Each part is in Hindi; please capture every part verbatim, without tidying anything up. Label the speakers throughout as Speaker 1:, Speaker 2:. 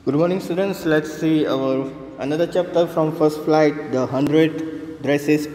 Speaker 1: Good morning, students. Let's see our another chapter from first flight, the hundred dresses.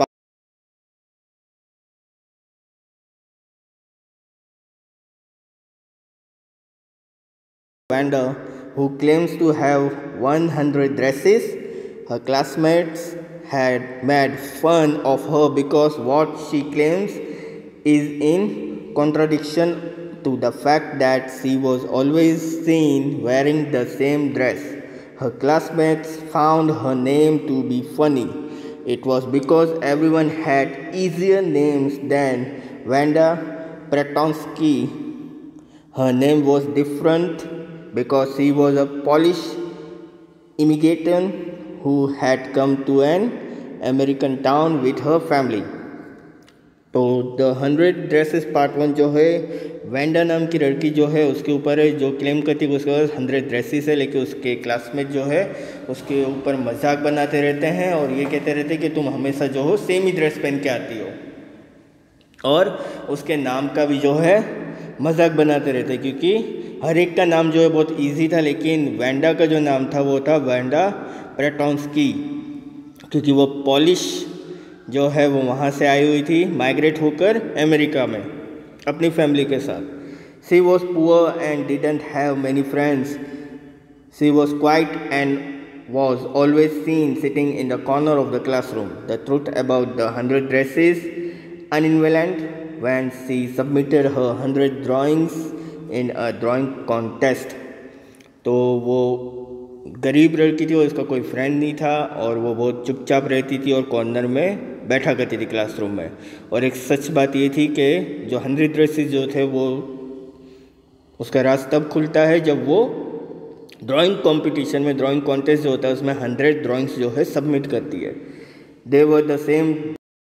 Speaker 1: Wanda, who claims to have one hundred dresses. Her classmates had made fun of her because what she claims is in contradiction to the fact that she was always seen wearing the same dress. Her classmates found her name to be funny. It was because everyone had easier names than Wanda Pretonsky. Her name was different because she was a Polish immigrant who had come to an American town with her family. तो the hundred dresses part one जो है वेंडा नाम की लड़की जो है उसके ऊपर है, जो क्लेम करती है उसके पास हंड्रेड ड्रेसेस है, लेकिन उसके क्लासमेट जो है उसके ऊपर मजाक बनाते रहते हैं और ये कहते रहते हैं कि तुम हमेशा जो हो सेम ही ड्रेस पहन के आती हो, और उसके नाम का भी जो है मजाक बनाते रहते हैं क्योंकि हर एक का नाम जो है बहुत इजी था, लेकिन वेंडा का जो नाम था वो था वेंडा प्रेटोंस्की, क्योंकि वो पॉलिश जो है वो वहाँ से आई हुई थी माइग्रेट होकर अमेरिका में अपनी फैमिली के साथ. She was poor and didn't have many friends. She was quiet and was always seen sitting in the corner of the classroom. The truth about the hundred dresses unveiled when she submitted her hundred drawings in a drawing contest. तो वो गरीब लड़की थी और उसका कोई फ्रेंड नहीं था और वो बहुत चुपचाप रहती थी और कॉर्नर में बैठा करती थी क्लासरूम में. और एक सच बात ये थी कि जो हंड्रेड ड्रेसेस जो थे वो उसका राज तब खुलता है जब वो ड्राइंग कंपटीशन में, ड्राइंग कॉन्टेस्ट जो होता है उसमें हंड्रेड ड्राइंग्स जो है सबमिट करती है. They were the same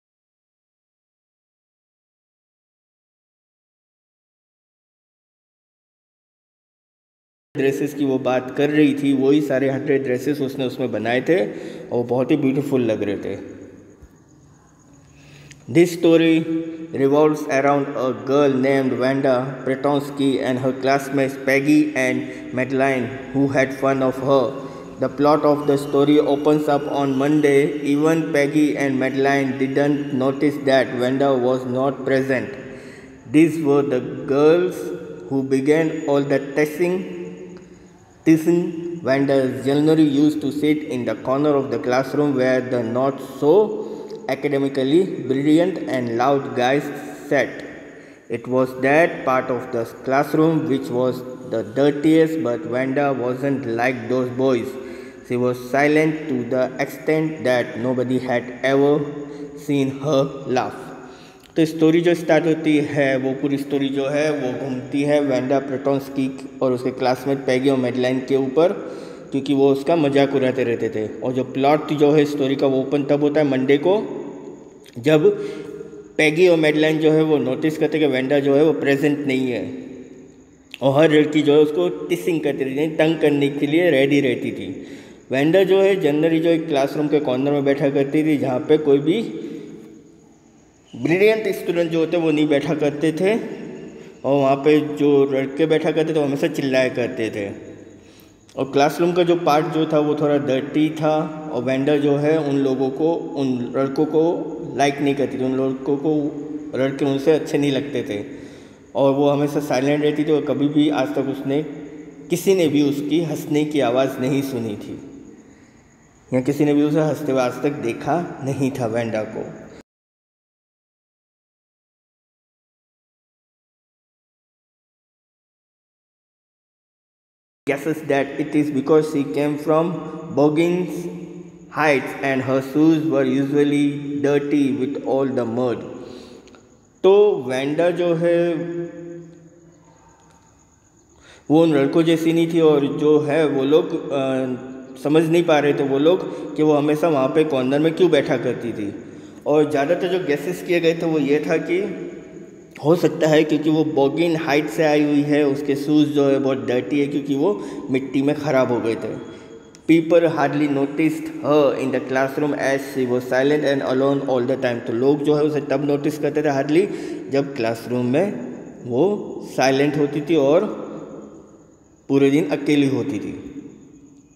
Speaker 1: dresses की वो बात कर रही थी, वही सारे हंड्रेड ड्रेसेस उसने उसमें बनाए थे और बहुत ही ब्यूटीफुल लग रहे थे. This story revolves around a girl named Wanda Pretonsky and her classmates Peggy and Madeline, who had fun of her. The plot of the story opens up on Monday. Even Peggy and Madeline didn't notice that Wanda was not present. These were the girls who began all the teasing. Teasing. Wanda generally used to sit in the corner of the classroom where the not so academically brilliant and loud guys sat. It was that part of the classroom which was the dirtiest, but Wanda wasn't like those boys. She was silent to the extent that nobody had ever seen her laugh. तो स्टोरी जो स्टार्ट होती है वो पूरी स्टोरी जो है वो घूमती है वेंडा प्रेटोंस्की और उसके क्लासमेट पैगी और मेडलाइन के ऊपर, क्योंकि वो उसका मजाक उड़ाते रहते थे. और जो प्लॉट जो है स्टोरी का वो ओपन तब होता है मंडे को, जब पैगी और मेडलाइन जो है वो नोटिस करते कि वेंडा जो है वो प्रेजेंट नहीं है और हर लड़की जो है उसको टिसिंग करती रहती, तंग करने के लिए रेडी रहती थी. वेंडा जो है जनरली जो एक क्लासरूम के कॉर्नर में बैठा करती थी जहाँ पे कोई भी ब्रिलियंट स्टूडेंट जो होते वो नहीं बैठा करते थे, और वहाँ पे जो लड़के बैठा करते थे वो हमेशा चिल्लाया करते थे. और क्लासरूम का जो पार्ट जो था वो थोड़ा डर्टी था और वेंडा जो है उन लोगों को, उन लड़कों को लाइक नहीं करती थी, उन लड़कों को लड़के उनसे अच्छे नहीं लगते थे और वो हमेशा साइलेंट रहती थी और कभी भी आज तक उसने किसी ने भी उसकी हंसने की आवाज़ नहीं सुनी थी या किसी ने भी उसे हंसते हुए आज तक देखा नहीं था वेंडा को. Guesses that it is because she came from Boggins Heights and her shoes were usually dirty with all the mud. तो वेंडा जो है वो उन लड़कों जैसी नहीं थी और जो है वो लोग आ, समझ नहीं पा रहे थे वो लोग कि वो हमेशा वहाँ पे कॉर्नर में क्यों बैठा करती थी. और ज़्यादातर जो गेसेस किए गए थे वो ये था कि हो सकता है क्योंकि वो बॉगिन हाइट से आई हुई है, उसके शूज़ जो है बहुत डर्टी है क्योंकि वो मिट्टी में ख़राब हो गए थे. People hardly noticed her in the classroom as she was silent and alone all the time. तो लोग जो है उसे तब नोटिस करते थे हार्डली जब क्लासरूम में वो साइलेंट होती थी और पूरे दिन अकेली होती थी.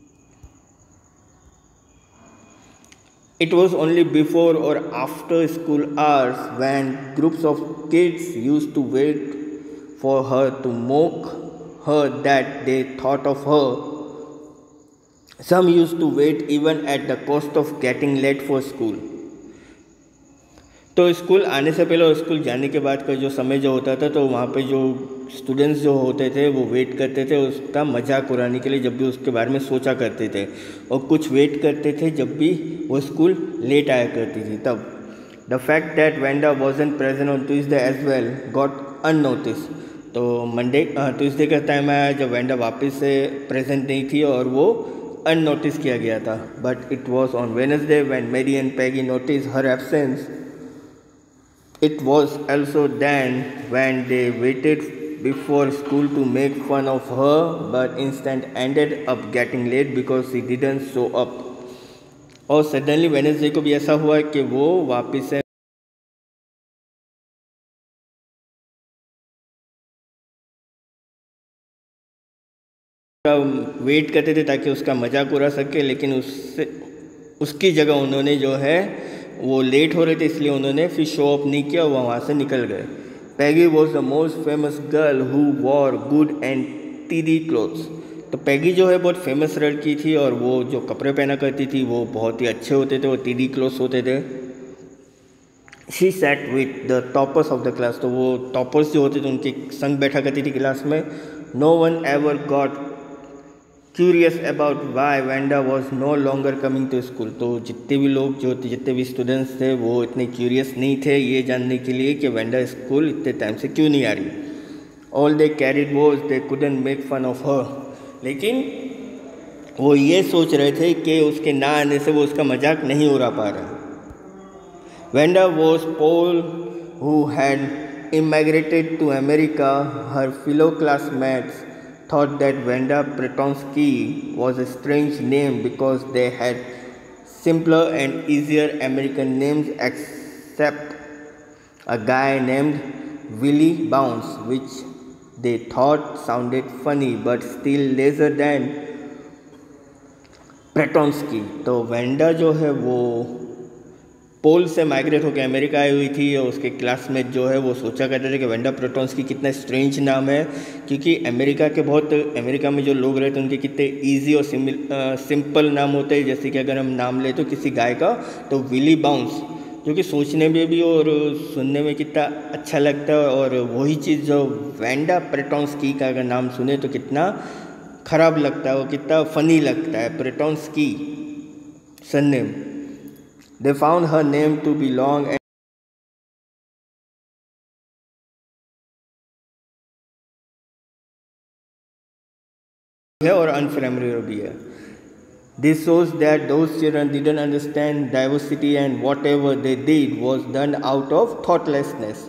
Speaker 1: It was only before or after school hours when groups of kids used to wait for her to mock her that they thought of her. Some used to wait even at the cost of getting late for school. तो स्कूल आने से पहले और स्कूल जाने के बाद का जो समय जो होता था तो वहाँ पे जो स्टूडेंट्स जो होते थे वो वेट करते थे उसका मजाक उड़ाने के लिए, जब भी उसके बारे में सोचा करते थे, और कुछ वेट करते थे जब भी वो स्कूल लेट आया करती थी तब. The fact that Wanda wasn't present on Tuesday as well got unnoticed. तो मंडे ट्यूसडे का टाइम आया जब वेंडा वापस से प्रेजेंट नहीं थी और वो अननोटिस किया गया था. But it was on Wednesday when Mary and Peggy notice her absence. It was also then when they waited before school to make fun of her, but instead ended up getting late because she didn't show up. और सडनली वेडनेसडे को भी ऐसा हुआ कि वो वापस से वेट करते थे ताकि उसका मजाक उड़ा सके, लेकिन उससे उसकी जगह उन्होंने जो है वो लेट हो रहे थे इसलिए उन्होंने फिर शो अप नहीं किया, वो वहाँ से निकल गए. Peggy was the most famous girl who wore good and tidy clothes. तो पैगी जो है बहुत फेमस लड़की थी और वो जो कपड़े पहना करती थी वो बहुत ही अच्छे होते थे और टीडी क्लोथ्स होते थे. She sat with the toppers of the class. तो वो टॉपर्स जो होते थे उनके संग बैठा करती थी क्लास में. No one ever got curious about why Wanda was no longer coming to school. तो जितने भी लोग जो जितने भी स्टूडेंट्स थे वो इतने क्यूरियस नहीं थे ये जानने के लिए कि वेंडा स्कूल इतने टाइम से क्यों नहीं आ रही. All they cared was they couldn't make fun of her. लेकिन वो ये सोच रहे थे कि उसके ना आने से वो उसका मजाक नहीं उड़ा पा रहा. Wanda was Pole who had immigrated to America. Her fellow classmates thought that Vanda Pretonsky was a strange name because they had simpler and easier American names except a guy named Willie Bounce, which they thought sounded funny but still lesser than Pretonsky. तो वेंडा जो है वो पोल से माइग्रेट होकर अमेरिका आई हुई थी और उसके क्लासमेट जो है वो सोचा करते थे कि वेंडा प्रेटोंस्की कितना स्ट्रेंज नाम है, क्योंकि अमेरिका के बहुत अमेरिका में जो लोग रहते हैं उनके कितने इजी और सिंपल नाम होते हैं. जैसे कि अगर हम नाम ले तो किसी गाय का तो विली बाउंस, जो कि सोचने में भी और सुनने में कितना अच्छा लगता है, और वही चीज़ जो वेंडा प्रेटोंस्की का अगर नाम सुने तो कितना ख़राब लगता है, वो कितना फ़नी लगता है. Petronski surname. They found her name to be long and और unfamiliar भी है. This shows that those children didn't understand diversity and whatever they did was done out of thoughtlessness.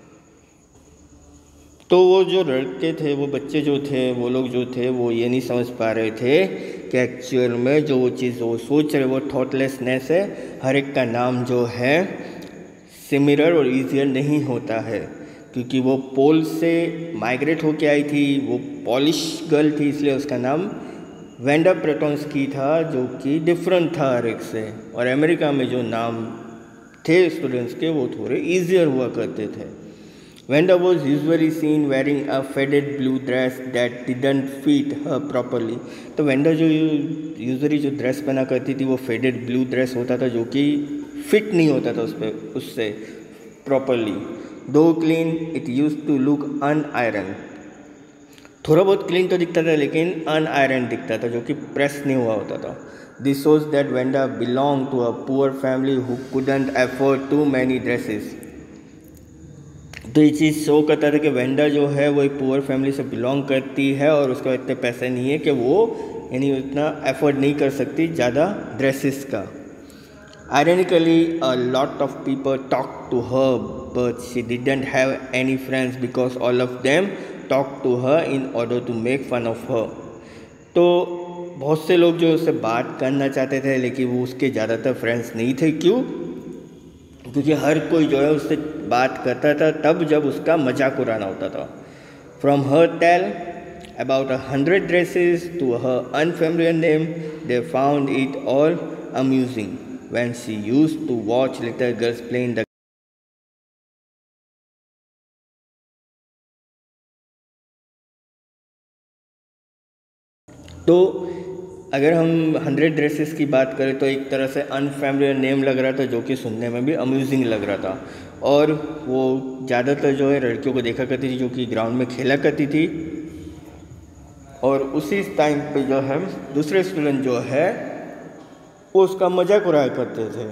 Speaker 1: तो वो जो लड़के थे वो बच्चे जो थे वो लोग जो थे वो ये नहीं समझ पा रहे थे कि एक्चुअल में जो वो चीज़ वो सोच रहे वो थॉटलेसनेस है. हर एक का नाम जो है सिमिलर और ईजियर नहीं होता है, क्योंकि वो पोल से माइग्रेट होके आई थी, वो पॉलिश गर्ल थी, इसलिए उसका नाम वेंडा प्रेटोंस्की था जो कि डिफरेंट था हर एक से. और अमेरिका में जो नाम थे स्टूडेंट्स के वो थोड़े ईजियर हुआ करते थे. Vanda was usually seen wearing a faded blue dress that didn't fit her properly. तो वेंडा जो यूजली जो ड्रेस पहना करती थी वो फेडेड ब्लू ड्रेस होता था जो कि फिट नहीं होता था उस पर उससे properly. Though clean it use to look unironed. थोड़ा बहुत क्लीन तो दिखता था लेकिन अनआयरन दिखता था जो कि प्रेस नहीं हुआ होता था. This shows that Wanda belong to a poor family who couldn't afford too many dresses. तो ये चीज़ शो करता था कि वेंडा जो है वो एक पुअर फैमिली से बिलोंग करती है और उसका इतने पैसे नहीं है कि वो यानी उतना एफर्ड नहीं कर सकती ज़्यादा ड्रेसेस का. Ironically a lot of people talk to her but she didn't have any friends because all of them talk to her in order to make fun of her. तो बहुत से लोग जो उससे बात करना चाहते थे लेकिन वो उसके ज़्यादातर फ्रेंड्स नहीं थे. क्यों? क्योंकि हर कोई जो है उससे बात करता था तब जब उसका मजाक उड़ाना होता था. From her tale about a hundred dresses to her unfamiliar name they found it all amusing. when she used to watch little girls play in the तो अगर हम हंड्रेड ड्रेसेस की बात करें तो एक तरह से अनफेमिलियर नेम लग रहा था, जो कि सुनने में भी अम्यूजिंग लग रहा था। और वो ज़्यादातर जो है लड़कियों को देखा करती थी जो कि ग्राउंड में खेला करती थी, और उसी टाइम पे जो है दूसरे स्टूडेंट जो है वो उसका मजाक उड़ाया करते थे।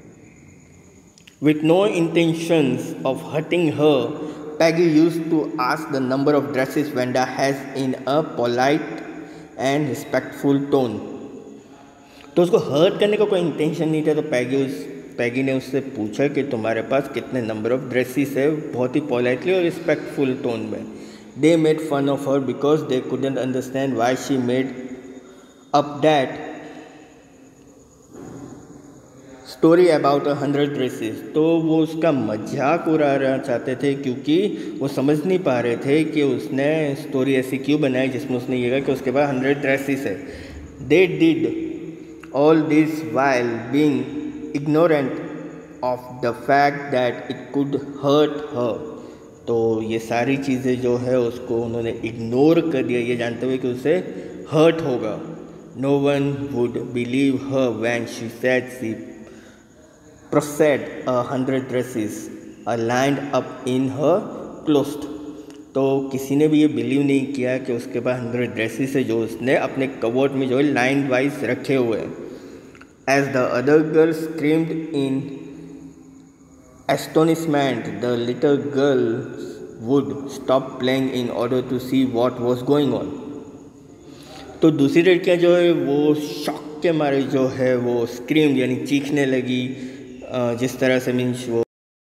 Speaker 1: With no intentions of hurting her, Peggy used to ask the number of dresses Wanda has in a polite and respectful tone. तो उसको हर्ट करने का कोई इंटेंशन नहीं था, तो पैगी उस पैगी ने उससे पूछा कि तुम्हारे पास कितने नंबर ऑफ ड्रेसेस है, बहुत ही पोलाइटली और रिस्पेक्टफुल टोन में। They made fun of her because they couldn't understand why she made up that story about a hundred dresses. तो वो उसका मजाक उड़ाना चाहते थे क्योंकि वो समझ नहीं पा रहे थे कि उसने स्टोरी ऐसी क्यों बनाई जिसमें उसने ये कहा कि उसके पास हंड्रेड ड्रेसेस है। They did all this while being ignorant of the fact that it could hurt her. तो ये सारी चीज़ें जो है उसको उन्होंने इग्नोर कर दिया, ये जानते हुए कि उसे हर्ट होगा। No one would believe her when she said she possessed a hundred dresses are lined up in her closet। तो किसी ने भी ये बिलीव नहीं किया कि उसके पास हंड्रेड ड्रेसेस है जो उसने अपने कबोर्ड में जो है लाइन वाइज रखे हुए हैं। As the other girl screamed in astonishment, the little girls would stop playing in order to see what was going on। तो दूसरी लड़कियां जो है वो शॉक के मारे जो है वो स्क्रीम यानी चीखने लगी, जिस तरह से मीन्स वो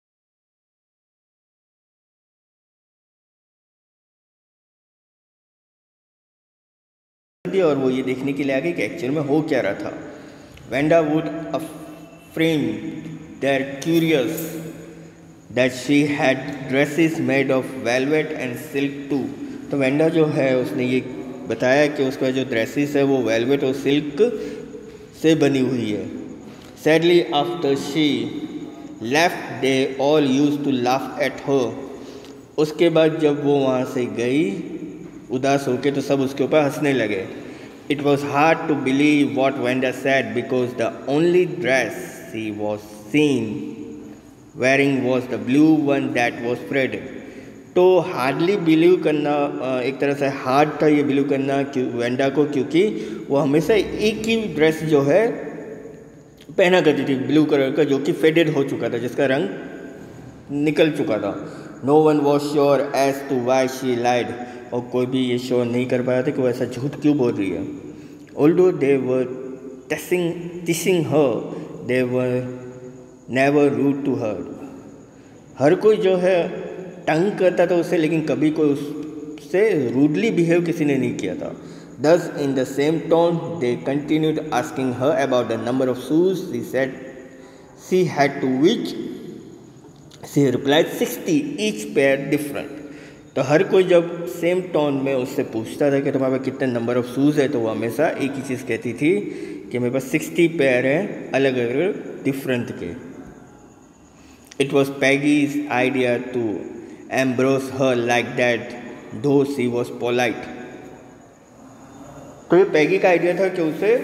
Speaker 1: और वो ये देखने के लिए आ गई कि एक्चुअल में हो क्या रहा था। Wanda would affirm their curious that she had dresses made of velvet and silk too. तो वेंडा जो है उसने ये बताया कि उसका जो ड्रेसेस है वो वेलवेट और सिल्क से बनी हुई है। Sadly after she left they all used to laugh at her. उसके बाद जब वो वहाँ से गई उदास होके तो सब उसके ऊपर हंसने लगे। It was hard to believe what Wanda said because the only dress she was seen wearing was the blue one that was spread. तो हार्डली बिलीव करना, एक तरह से हार्ड था ये बिलीव करना वेंडा को, क्योंकि वो हमेशा एक ही ड्रेस जो है पहना करती थी ब्लू कलर का, जो कि फेडेड हो चुका था, जिसका रंग निकल चुका था। No one was sure as to why she lied. और कोई भी ये श्योर नहीं कर पाया था कि वो ऐसा झूठ क्यों बोल रही है। Although they were teasing teasing her, they were never rude to her. हर कोई जो है तंग करता था उससे, लेकिन कभी कोई उससे रूडली बिहेव किसी ने नहीं किया था। Thus, in the same tone, they continued asking her about the number of shoes she said she had to which she replied sixty, each pair different। तो हर कोई जब सेम टोन में उससे पूछता था कि तुम्हारे पास कितने नंबर ऑफ शूज़ है, तो वो हमेशा एक ही चीज़ कहती थी कि मेरे पास सिक्सटी पेयर हैं अलग अलग डिफरेंट के। It was Peggy's idea to embarrass her like that though she was polite. तो ये पैगी का आइडिया था कि उसे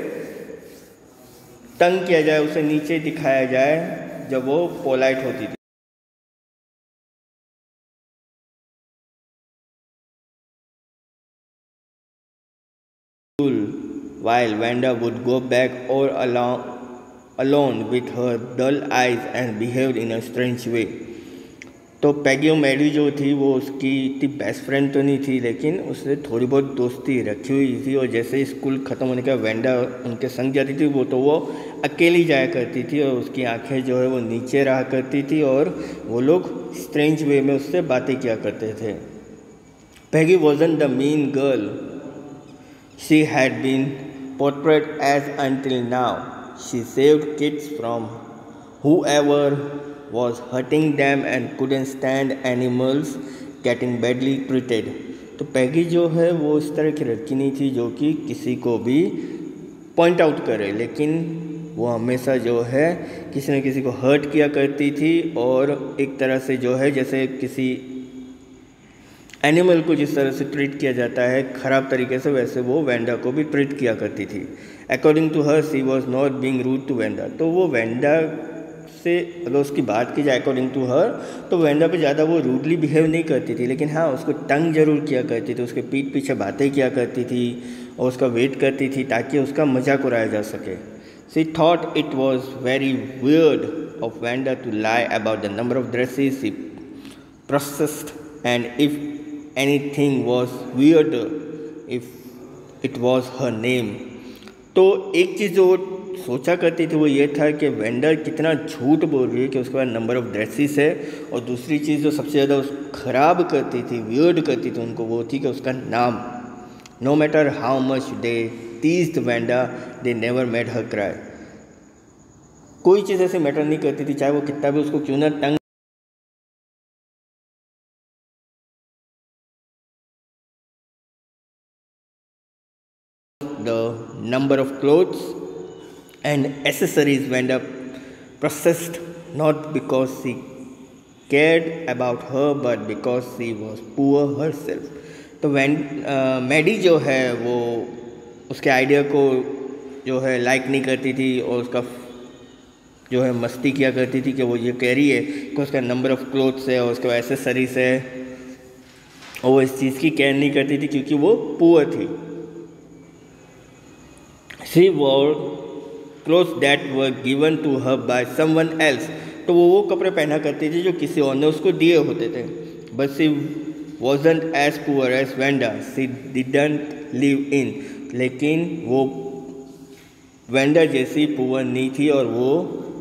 Speaker 1: तंग किया जाए, उसे नीचे दिखाया जाए जब वो पोलाइट होती थी। While Wanda would go back all alone, alone with her dull eyes and behaved in a strange way। तो पैगी और मैडी जो थी वो उसकी इतनी बेस्ट फ्रेंड तो नहीं थी, लेकिन उसने थोड़ी बहुत दोस्ती रखी हुई थी। और जैसे ही स्कूल ख़त्म होने का वेंडा उनके संग जाती थी, वो तो वो अकेली जाया करती थी और उसकी आंखें जो है वो नीचे रहा करती थी और वो लोग स्ट्रेंज वे में उससे बातें किया करते थे। Peggy wasn't the mean girl she had been portrayed as until now। She saved kids from whoever was hurting them and couldn't stand animals getting badly treated। तो पैगी जो है वो इस तरह की लड़की नहीं थी जो कि किसी को भी पॉइंट आउट करे, लेकिन वो हमेशा जो है किसी न किसी को हर्ट किया करती थी, और एक तरह से जो है जैसे किसी एनिमल को जिस तरह से ट्रीट किया जाता है ख़राब तरीके से, वैसे वो वेंडा को भी ट्रीट किया करती थी। According to her she was not being rude to Wanda. तो वो वेंडा से अगर उसकी बात की जाए अकॉर्डिंग टू हर, तो वेंडा पे ज़्यादा वो रूडली बिहेव नहीं करती थी, लेकिन हाँ उसको तंग जरूर किया करती थी, उसके पीठ पीछे बातें किया करती थी और उसका वेट करती थी ताकि उसका मजाक उड़ाया जा सके। She thought it was very weird of Wanda to lie about the number of dresses she possessed, and if anything was weird if it was her name. तो एक चीज़ जो सोचा करती थी वो ये था कि वेंडर कितना झूठ बोल रही है कि उसके पास नंबर ऑफ ड्रेसेस है, और दूसरी चीज़ जो सबसे ज़्यादा उस खराब करती थी, वियर्ड करती थी उनको, वो थी कि उसका नाम। No matter how much they teased Wanda, they never made her cry. कोई चीज़ ऐसे मैटर नहीं करती थी, चाहे वो कितना भी उसको क्यों ना तंग the number of clothes and accessories Vanda possessed, not because she cared about her but because she was poor herself. तो वैन मैडी जो है वो उसके आइडिया को जो है लाइक नहीं करती थी, और उसका जो है मस्ती किया करती थी कि वो ये कह रही है कि उसका नंबर ऑफ क्लोथ्स है और उसके एसेसरीज है, और वो इस चीज़ की केयर नहीं करती थी क्योंकि वो पुअर थी। She wore clothes that were given to her by someone else. तो वो वो कपड़े पहना करती थी जो किसी और ने उसको दिए होते थे। But she wasn't as poor as Vanda. She didn't live in. लेकिन वो वेंडा जैसी पुअर नहीं थी, और वो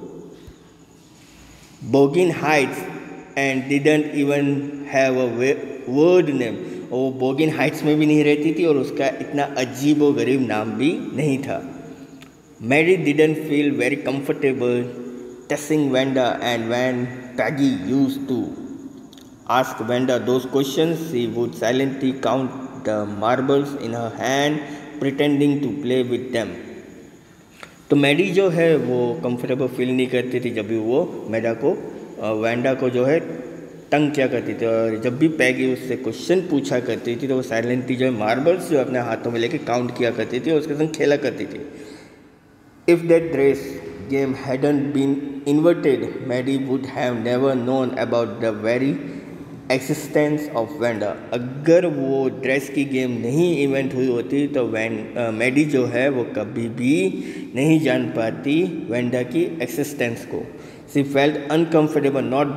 Speaker 1: Boggins Heights and didn't even have a weird name, और वो बोगिन हाइट्स में भी नहीं रहती थी और उसका इतना अजीब व गरीब नाम भी नहीं था। Mary didn't feel very comfortable teasing Wanda, and when Peggy used to ask Wanda those questions she would silently count the marbles in her hand pretending to play with them. तो मैडी जो है वो कंफर्टेबल फील नहीं करती थी जब भी वो मैडा को वेंडा को जो है तंग किया करती थी, और जब भी पैगी उससे क्वेश्चन पूछा करती थी तो वो साइलेंटली जो है मार्बल्स जो अपने हाथों में लेके काउंट किया करती थी और उसके संग खेला करती थी। If that dress game hadn't been invented, Maddie would have never known about the very existence of Wanda. अगर वो ड्रेस की गेम नहीं इवेंट हुई होती तो वैन मैडी जो है वो कभी भी नहीं जान पाती वेंडा की एक्सिस्टेंस को। शी फेल्ट अनकम्फर्टेबल नॉट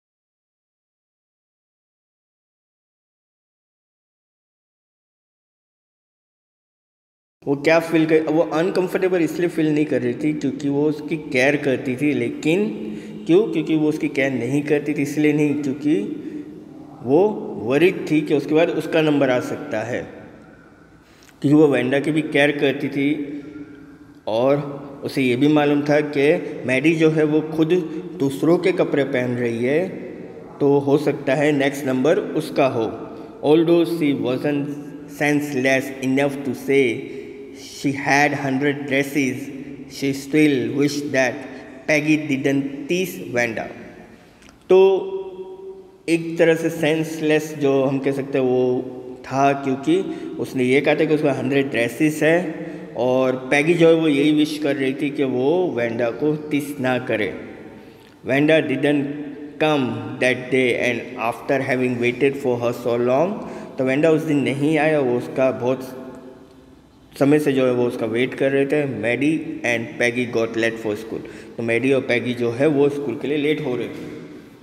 Speaker 1: वो क्या फील कर वो अनकंफर्टेबल इसलिए फील नहीं कर रही थी क्योंकि वो उसकी केयर करती थी, लेकिन क्यों क्योंकि वो उसकी केयर नहीं करती थी इसलिए नहीं, क्योंकि वो वरीड थी कि उसके बाद उसका नंबर आ सकता है, क्योंकि वो वेंडा की भी केयर करती थी और उसे ये भी मालूम था कि मैडी जो है वो खुद दूसरों के कपड़े पहन रही है तो हो सकता है नेक्स्ट नंबर उसका हो। Although she wasn't senseless enough to say she had hundred dresses, she still wished that Peggy didn't tease Vanda। तो एक तरह से सेंसलेस जो हम कह सकते हैं वो था, क्योंकि उसने ये कहा था कि उसका हंड्रेड ड्रेसेस है और पैगी जो है वो यही विश कर रही थी कि वो वेंडा को टीस ना करे। Wanda didn't come that day and after having waited for her so long, तो वेंडा उस दिन नहीं आया, वो उसका बहुत समय से जो है वो उसका वेट कर रहे थे। Maddie and Peggy got late for school, तो मैडी और पैगी जो है वो स्कूल के लिए लेट हो रहे थे।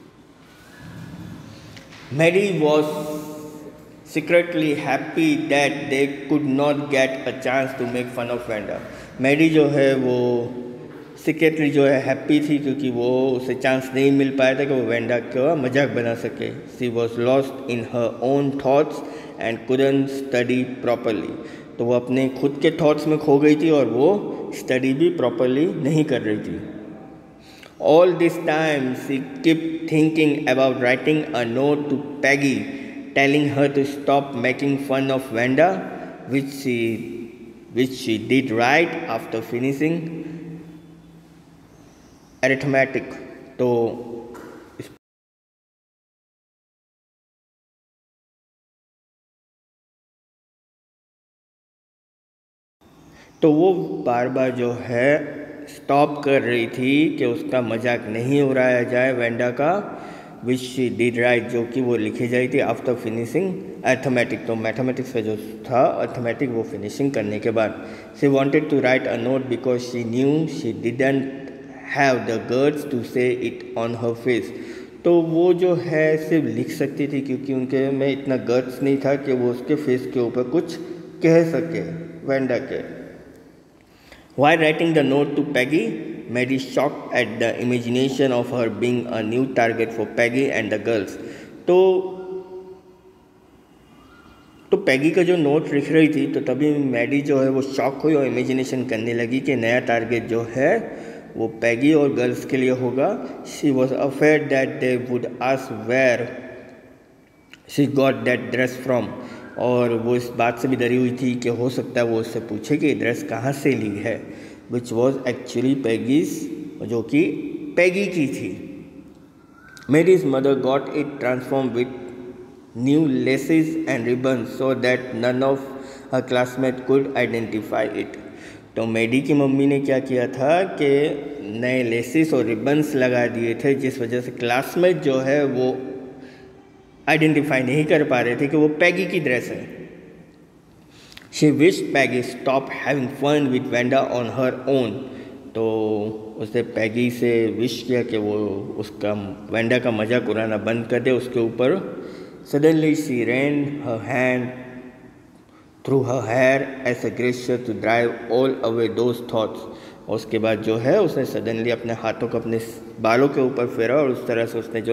Speaker 1: Maddie was secretly happy that they could not get a chance to make fun of Wanda. Maddie जो है वो सीक्रेटली जो है हैप्पी थी क्योंकि वो उसे चांस नहीं मिल पाया था कि वो वेंडा का मजाक बना सके। She was lost in her own thoughts and couldn't study properly, तो वो अपने खुद के थॉट्स में खो गई थी और वो स्टडी भी प्रॉपरली नहीं कर रही थी। All this time she keep thinking about writing a note to Peggy telling her to stop making fun of Wanda, which she which she did right after finishing arithmetic. तो तो वो बार बार जो है स्टॉप कर रही थी कि उसका मजाक नहीं उड़ाया जाए वेंडा का, विच शी डिड राइट, जो कि वो लिखी जाई थी आफ्टर फिनिशिंग अर्थमेटिक। तो मैथमेटिक्स का जो था अर्थमेटिक वो फिनिशिंग करने के बाद she wanted to write a note because she knew she didn't have the guts to say it on her face. तो वो जो है सिर्फ लिख सकती थी क्योंकि उनके में इतना गर्ड्स नहीं था कि वो उसके फेस के ऊपर कुछ कह सके वेंडा के। While writing the note to Peggy, Mary shocked at the imagination of her being a new target for Peggy and the girls. तो तो पैगी का जो नोट लिख रही थी तो तभी मैडी जो है वो शॉक हुई और इमेजिनेशन करने लगी कि नया टारगेट जो है वो पैगी और गर्ल्स के लिए होगा। She was afraid that they would ask where she got that dress from, और वो इस बात से भी डरी हुई थी कि हो सकता है वो उससे पूछे कि ड्रेस कहाँ से ली है, विच वॉज एक्चुअली पैगीज, जो कि पैगी की थी। Mary's mother got it transform with new laces and ribbon so that none of her classmate could identify it. तो मेडी की मम्मी ने क्या किया था कि नए लेसेस और रिबन्स लगा दिए थे जिस वजह से क्लासमेट जो है वो आइडेंटिफाई नहीं कर पा रहे थे कि वो पैगी की ड्रेस है। She wish Peggy stop having fun with Wanda on her own. तो उसने पैगी से विश किया कि वो उसका वेंडा का मजाक उड़ाना बंद कर दे उसके ऊपर। Suddenly she ran her hand through her hair as a gesture to drive all away those thoughts. और उसके बाद जो है उसने सडनली अपने हाथों को अपने बालों के ऊपर फेरा और उस तरह से उसने जो है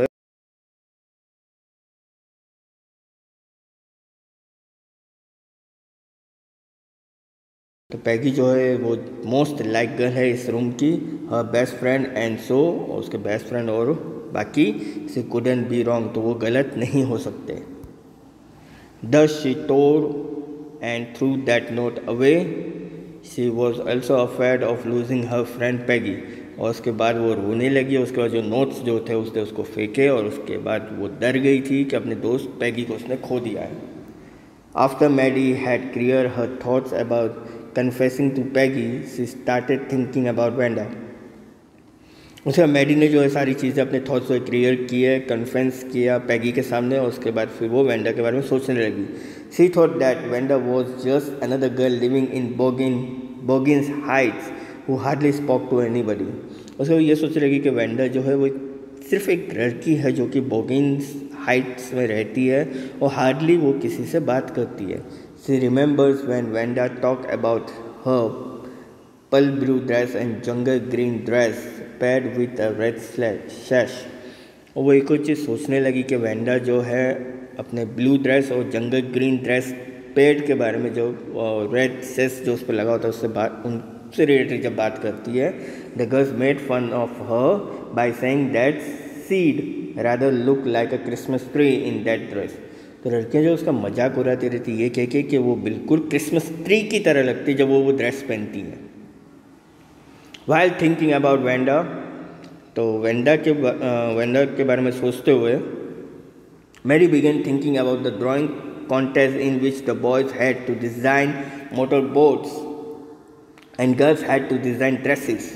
Speaker 1: तो पैगी जो है वो मोस्ट लाइक गर्ल है इस रूम की, her best friend and so, उसके बेस्ट फ्रेंड और बाकी शी कुडंट बी रॉन्ग, तो वो गलत नहीं हो सकते। Thus she tore and threw that note away. She was also afraid of losing her friend Peggy. और उसके बाद वो रोने लगी। उसके बाद जो नोट्स जो थे उसने उसको फेंके और उसके बाद वो डर गई थी कि अपने दोस्त पैगी को उसने खो दिया है। After Maddie had clear her thoughts about confessing to Peggy, she started thinking about Wanda. उसके बाद मैडी ने जो है सारी चीज़ें अपने थॉट्स को क्लियर किए, कन्फेंस किया पैगी के सामने, और उसके बाद फिर वो वेंडा के बारे में सोचने लगी। She thought that Wanda was just another girl living in Boggin Boggins Heights who hardly spoke to anybody. उसके बाद ये सोचने लगी कि वेंडा जो है वो सिर्फ एक लड़की है जो कि बोगिन्स हाइट्स में रहती है और हार्डली वो किसी से बात करती है। She remembers when Wanda talked about her pearl blue dress and jungle green dress paired with a red sash। और वो एक और चीज़ सोचने लगी कि वेंडा जो है अपने ब्लू ड्रेस और जंगल ग्रीन ड्रेस पेड के बारे में जो रेड सेस जो उस पर लगा होता है उससे बात उनसे रिलेटेड जब बात करती है, the girls made fun of her by saying that she'd rather look like a Christmas tree in that dress. तो लड़कियाँ जो उसका मजाक उड़ाती रहती ये कह के कि वो बिल्कुल क्रिसमस ट्री की तरह लगती जब वो वो ड्रेस पहनती हैं। वाइल थिंकिंग अबाउट वेंडा, तो वेंडा के वेंडा के बारे में सोचते हुए Mary began thinking about the drawing contest in which the boys had to design motor boats and girls had to design dresses.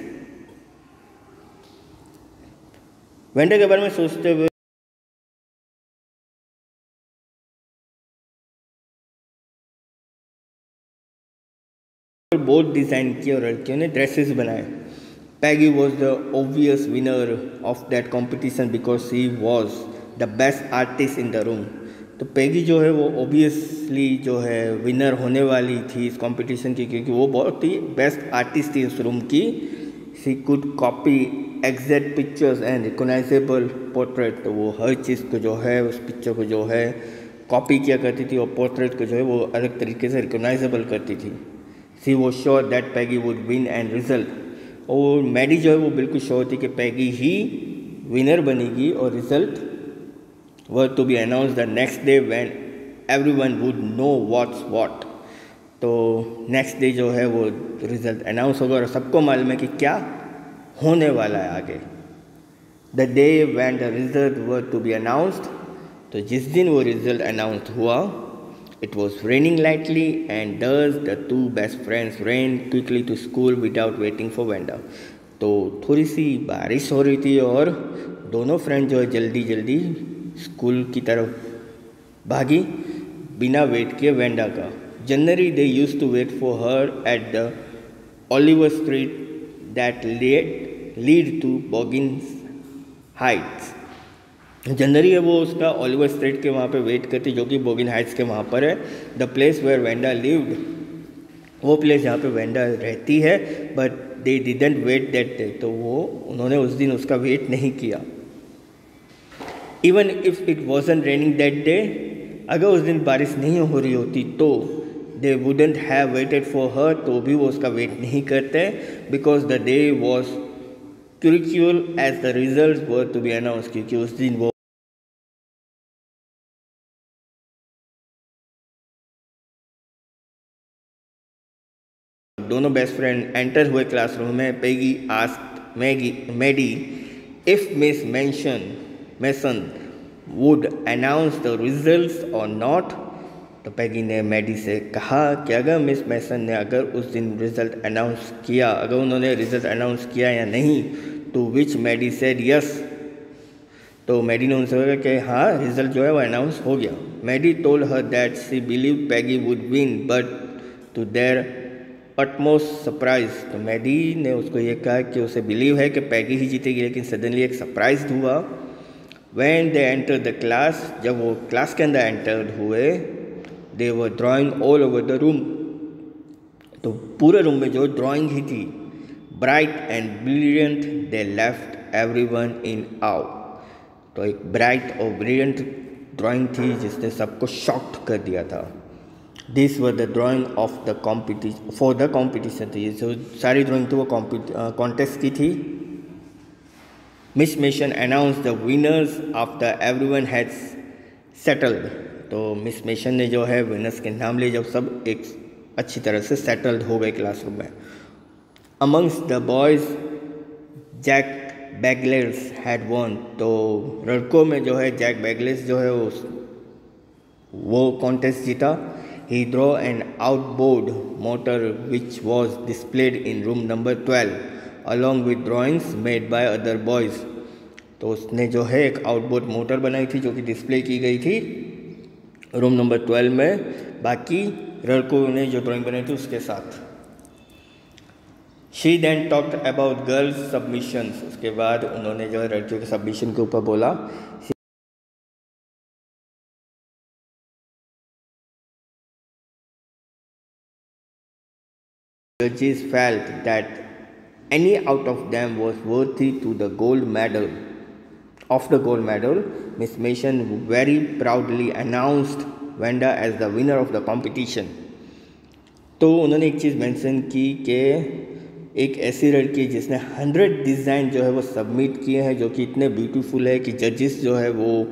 Speaker 1: Wanda के बारे में सोचते हुए बोर्ड डिज़ाइन किए और लड़कियों ने ड्रेसेस बनाए। Peggy was the obvious winner of that competition because she was the best artist in the room. तो पैगी जो है वो ऑब्वियसली जो है विनर होने वाली थी इस कॉम्पिटिशन की क्योंकि वो बहुत ही बेस्ट आर्टिस्ट थी उस रूम की। She could copy exact pictures and recognizable portrait. तो वो हर चीज़ को जो है उस पिक्चर को जो है कॉपी किया करती थी और पोर्ट्रेट को जो है वो अलग तरीके से रिकोगनाइजेबल करती थी। She was sure that Peggy would win and result। और मैडी जो है वो बिल्कुल श्योर थी कि पैगी ही विनर बनेगी और result were to be announce the next day when everyone would know what's what. तो नेक्स्ट डे जो है वो रिजल्ट अनाउंस होगा और सबको मालूम है कि क्या होने वाला है आगे। The day when the result were to be announced, तो जिस दिन वो रिजल्ट अनाउंस हुआ, it was raining lightly and thus the two best friends ran quickly to school without waiting for Wanda. तो थोड़ी सी बारिश हो रही थी और दोनों फ्रेंड जो है जल्दी जल्दी स्कूल की तरफ भागी बिना वेट किए वेंडा का। Generally they use to wait for her at the Oliver street that lead to Boggins heights. Generally वो उसका ओलिवर स्ट्रीट के वहाँ पे वेट करती, जो कि बोगिन हाइट्स के वहाँ पर है। The place where Wanda lived, वो प्लेस जहाँ पे वेंडा रहती है, but they didn't wait that day, तो वो उन्होंने उस दिन उसका वेट नहीं किया। Even if it wasn't raining that day, अगर उस दिन बारिश नहीं हो रही होती तो they wouldn't have waited for her, तो भी वो उसका वेट नहीं करते, because the day was crucial as the result were to be announce, क्योंकि उस दिन वो दोनों बेस्ट फ्रेंड एंटर हुए क्लासरूम में। Peggy asked Maggie Maddie if Miss Mention Mason would announce the results और नॉट। तो पेगी ने मैडी से कहा कि अगर मिस मेसन ने अगर उस दिन रिजल्ट अनाउंस किया, अगर उन्होंने रिजल्ट अनाउंस किया या नहीं, तो विच मैडी सेड यस। तो मैडी ने उनसे कहा कि हाँ रिजल्ट जो है वो अनाउंस हो गया। Maddie told her that she believe Peggy would win, but to their utmost surprise. तो मैडी ने उसको ये कहा कि उसे बिलीव है कि पैगी ही जीतेगी, लेकिन सडनली एक सरप्राइज हुआ। When they enter the class, जब वो क्लास के अंदर एंटर हुए, they were drawing all over the room, तो पूरे रूम में जो ड्राइंग ही थी, bright and brilliant, they left everyone in awe. तो एक ब्राइट और ब्रिलियंट ड्राइंग थी जिसने सबको शॉक्ड कर दिया था। This were the drawing of the competition for the competition थी, जो सारी ड्राइंग तो वो कॉन्टेस्ट की थी। Miss Mason announce the winners after everyone had settled. तो मिस मेशन ने जो है विनर्स के नाम लिए, जब सब एक अच्छी तरह से सेटल्ड हो गए क्लासरूम में। Amongst the boys Jack Beggles had won. तो लड़कों में जो है जैक बैगलेस जो है उस वो कॉन्टेस्ट जीता। He drew an outboard motor which was displayed in room number twelve along with drawings made by other boys. तो उसने जो है एक आउटबोर्ड मोटर बनाई थी जो कि डिस्प्ले की गई थी रूम नंबर ट्वेल्व में, बाकी लड़कों ने जो ड्राइंग बनाई थी उसके साथ। She then talked about girls submissions. उसके बाद उन्होंने जो है लड़कियों के सबमिशन के ऊपर बोला। Judges felt that any out of them was worthy to the gold medal. Of the gold medal, Miss Mason very proudly announced Wanda as the winner of the competition. तो उन्होंने एक चीज़ मेंशन की कि एक ऐसी लड़की जिसने हंड्रेड डिज़ाइन जो है वो सबमिट किए हैं, जो कि इतने ब्यूटीफुल है कि जजेस जो है वो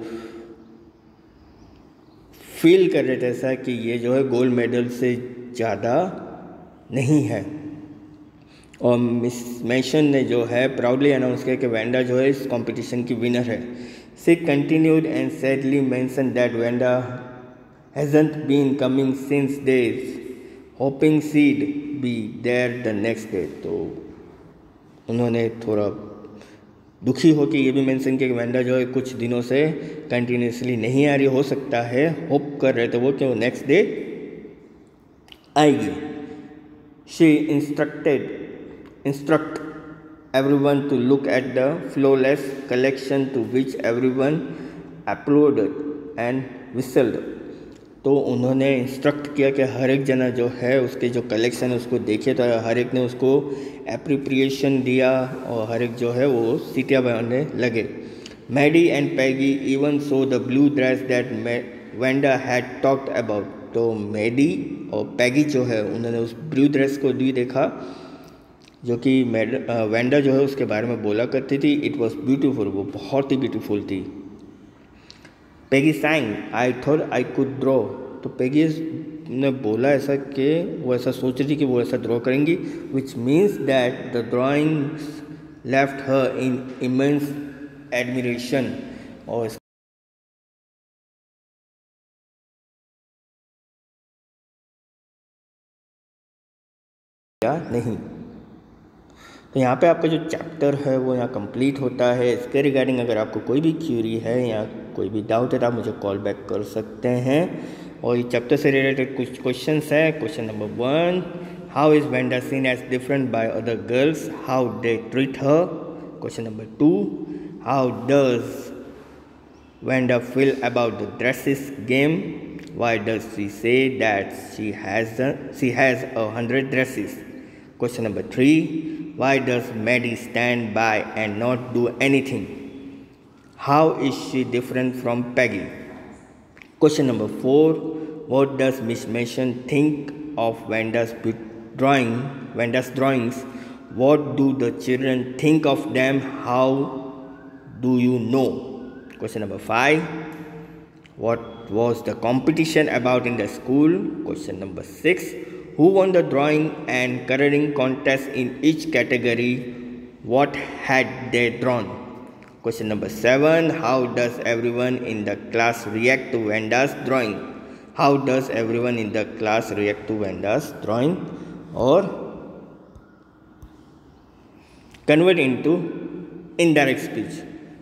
Speaker 1: फील कर रहे थे ऐसा कि ये जो है गोल्ड मेडल से ज़्यादा नहीं है। और मिस मेशन ने जो है प्राउडली अनाउंस किया कि वेंडा जो है इस कंपटीशन की विनर है। She continued and sadly mention that Wanda hasn't been coming since days, hoping she'd be there the next day. तो उन्होंने थोड़ा दुखी हो के ये भी मेंशन किया कि वेंडा जो है कुछ दिनों से कंटिन्यूसली नहीं आ रही, हो सकता है होप कर रहे थे वो कि वो नेक्स्ट डे आएगी। She instructed instruct everyone to look at the flawless collection to which everyone applauded and whistled. तो उन्होंने इंस्ट्रक्ट किया कि हर एक जना जो है उसके जो कलेक्शन है उसको देखे, तो हर एक ने उसको एप्रिप्रिएशन दिया और हर एक जो है वो सीटियाँ बनाने लगे। Maddie and Peggy even saw the blue dress that Wanda had talked about. तो मैडी और पैगी जो है उन्होंने उस ब्लू ड्रेस को भी देखा जो कि वेंडा जो है उसके बारे में बोला करती थी। इट वॉज ब्यूटीफुल, वो बहुत ही ब्यूटीफुल थी। Peggy sang I thought I could draw. तो पैगी ने बोला ऐसा कि वो ऐसा सोच रही थी कि वो ऐसा ड्रॉ करेंगी, which means that the drawings left her in immense admiration. और या नहीं। तो यहाँ पे आपका जो चैप्टर है वो यहाँ कंप्लीट होता है। इसके रिगार्डिंग अगर आपको कोई भी क्यूरी है या कोई भी डाउट है तो आप मुझे कॉल बैक कर सकते हैं। और ये चैप्टर से रिलेटेड कुछ क्वेश्चंस है। Question number one, how is Wanda seen as different by other girls, how they treat her. Question number two, how does Wanda feel about the dresses game? Why does she say that she has a, she has a hundred dresses? Question number three, why does Maddie stand by and not do anything? How is she different from Peggy? Question number four, what does Miss Mason think of Wanda's drawing, Wanda's drawings? What do the children think of them? How do you know? Question number five, what was the competition about in the school? Question number six, who won the drawing and coloring contest in each category? What had they drawn? Question number seven, how does everyone in the class react to Wanda's drawing? How does everyone in the class react to Wanda's drawing? Or convert into indirect speech.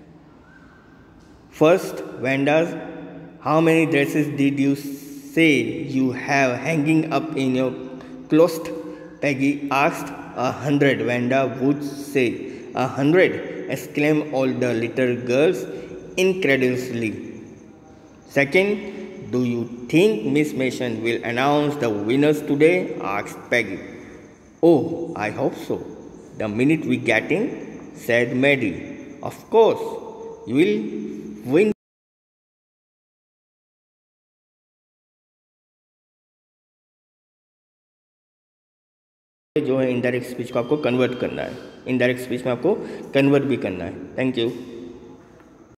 Speaker 1: First, Wanda's, how many dresses did you say you have hanging up in your closet? Peggy asked. A hundred, Wanda would say. A hundred, exclaimed all the little girls incredulously. Second, do you think Miss Mason will announce the winners today? Asked Peggy. Oh, I hope so. The minute we get in, said Maddie. Of course, you will win. जो है इनडायरेक्ट स्पीच को आपको कन्वर्ट करना है, इनडायरेक्ट स्पीच में आपको कन्वर्ट भी करना है। Thank you.